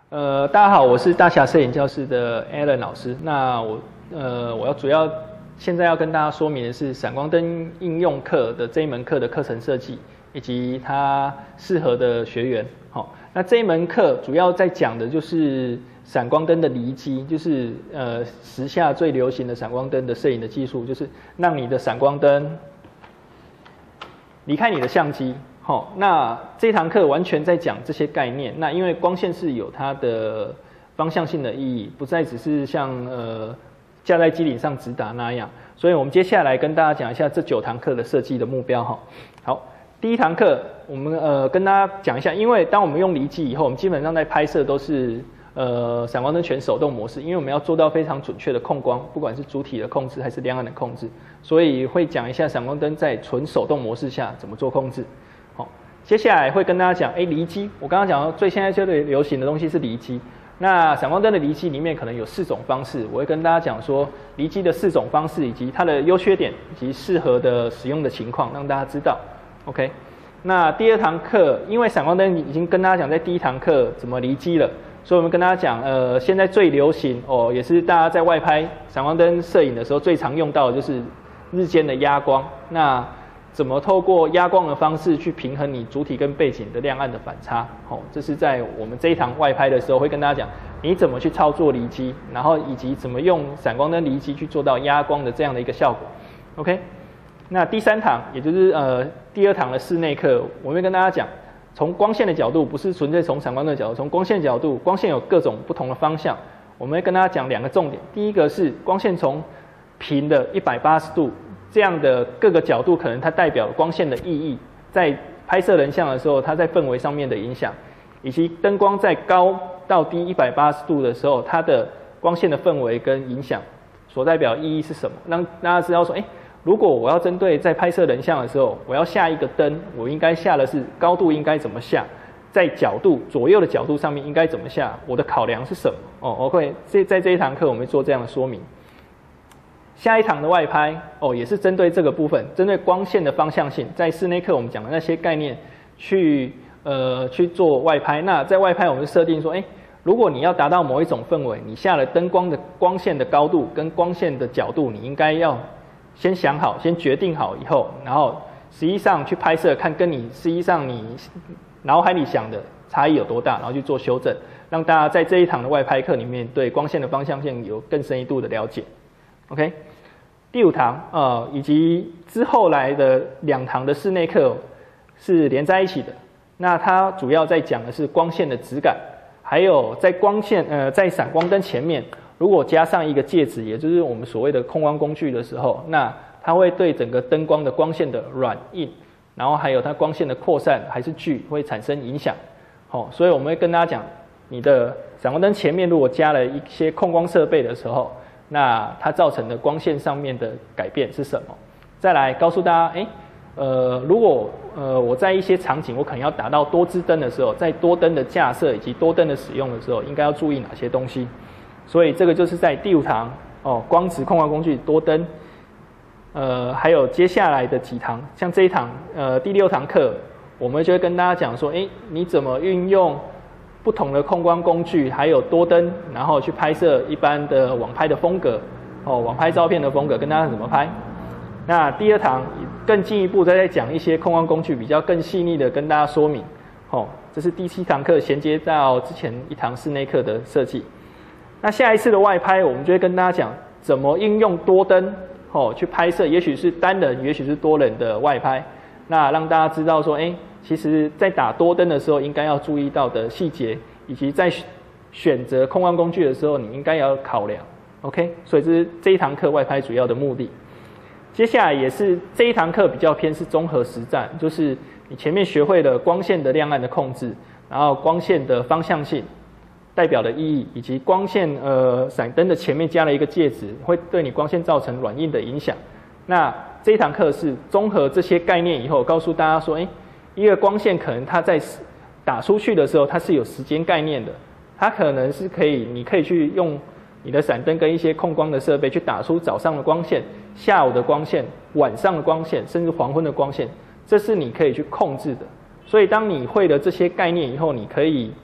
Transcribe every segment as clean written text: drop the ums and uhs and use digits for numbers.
大家好，我是大侠摄影教室的 Alan 老师。那我主要现在要跟大家说明的是闪光灯应用课的这一门课的课程设计，以及它适合的学员。好，那这一门课主要在讲的就是闪光灯的离机，就是时下最流行的闪光灯的摄影的技术，就是让你的闪光灯离开你的相机。好，那这堂课完全在讲这些概念。那因为光线是有它的方向性的意义，不再只是像架在机顶上直达那样。所以我们接下来跟大家讲一下这9堂课的设计的目标哈。好，第一堂课我们跟大家讲一下，因为当我们用离机以后，我们基本上在拍摄都是闪光灯全手动模式，因为我们要做到非常准确的控光，不管是主体的控制还是亮暗的控制，所以会讲一下闪光灯在纯手动模式下怎么做控制。接下来会跟大家讲，离机。我刚刚讲到现在最流行的东西是离机。那闪光灯的离机里面可能有4种方式，我会跟大家讲说离机的4种方式，以及它的优缺点，以及适合的使用的情况，让大家知道。OK。那第2堂课，因为闪光灯已经跟大家讲在第1堂课怎么离机了，所以我们跟大家讲，现在最流行也是大家在外拍闪光灯摄影的时候最常用到的就是日间的压光。那怎么透过压光的方式去平衡你主体跟背景的亮暗的反差？这是在我们这一堂外拍的时候会跟大家讲，你怎么去操作离机，然后以及怎么用闪光灯离机去做到压光的这样的一个效果。OK， 那第3堂，也就是第2堂的室内课，我会跟大家讲，从光线的角度，不是纯粹从闪光灯的角度，从光线的角度，光线有各种不同的方向，我们会跟大家讲2个重点。第一个是光线从平的180度。这样的各个角度可能它代表光线的意义，在拍摄人像的时候，它在氛围上面的影响，以及灯光在高到低180度的时候，它的光线的氛围跟影响所代表意义是什么，让大家知道说，如果我要针对在拍摄人像的时候，我要下一个灯，我应该下的是高度应该怎么下，在角度左右的角度上面应该怎么下，我的考量是什么？OK， 在这一堂课我们会做这样的说明。下一堂的外拍也是针对这个部分，针对光线的方向性，在室内课我们讲的那些概念去做外拍。那在外拍我们设定说，如果你要达到某一种氛围，你下了灯光的光线的高度跟光线的角度，你应该要先想好，先决定好以后，然后实际上去拍摄，看跟你实际上你脑海里想的差异有多大，然后去做修正，让大家在这一堂的外拍课里面对光线的方向性有更深一度的了解。OK， 第5堂以及之后来的2堂的室内课是连在一起的。那它主要在讲的是光线的质感，还有在在闪光灯前面，如果加上一个介质，也就是我们所谓的控光工具的时候，那它会对整个灯光的光线的软硬，然后还有它光线的扩散还是聚会产生影响。所以我们会跟大家讲，你的闪光灯前面如果加了一些控光设备的时候，那它造成的光线上面的改变是什么？再来告诉大家，如果我在一些场景我可能要达到多支灯的时候，在多灯的架设以及多灯的使用的时候，应该要注意哪些东西？所以这个就是在第5堂光质控光工具多灯，还有接下来的几堂，像这一堂第6堂课，我们就会跟大家讲说，你怎么运用不同的控光工具，还有多灯，然后去拍摄一般的网拍的风格，网拍照片的风格，跟大家怎么拍。那第2堂更进一步再讲一些控光工具，比较更细腻的跟大家说明。这是第7堂课衔接到之前1堂室内课的设计。那下一次的外拍，我们就会跟大家讲怎么应用多灯去拍摄，也许是单人，也许是多人的外拍。那让大家知道说，其实在打多灯的时候应该要注意到的细节，以及在选择控光工具的时候你应该要考量。OK， 所以这是这一堂课外拍主要的目的。接下来也是这一堂课比较偏是综合实战，就是你前面学会了光线的亮暗的控制，然后光线的方向性代表的意义，以及光线闪灯的前面加了一个介质，会对你光线造成软硬的影响。那这一堂课是综合这些概念以后，告诉大家说，一个光线可能它在打出去的时候，它是有时间概念的，它可能是你可以去用你的闪灯跟一些控光的设备去打出早上的光线、下午的光线、晚上的光线，甚至黄昏的光线，这是你可以去控制的。所以当你会了这些概念以后，你可以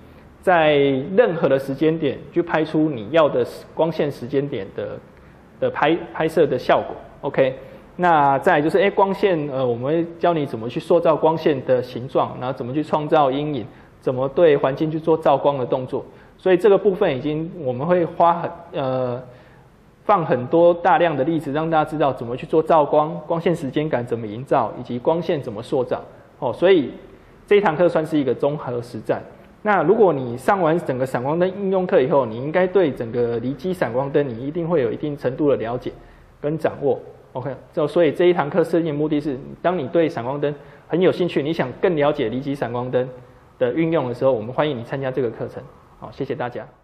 在任何的时间点去拍出你要的光线时间点的拍摄的效果。OK， 那再来就是光线，我们会教你怎么去塑造光线的形状，然后怎么去创造阴影，怎么对环境去做照光的动作。所以这个部分我们会放很多大量的例子，让大家知道怎么去做照光、光线时间感怎么营造，以及光线怎么塑造。所以这一堂课算是一个综合实战。那如果你上完整个闪光灯应用课以后，你应该对整个离机闪光灯你一定会有一定程度的了解跟掌握。OK， 所以这一堂课设计的目的是，当你对闪光灯很有兴趣，你想更了解离机闪光灯的运用的时候，我们欢迎你参加这个课程。好，谢谢大家。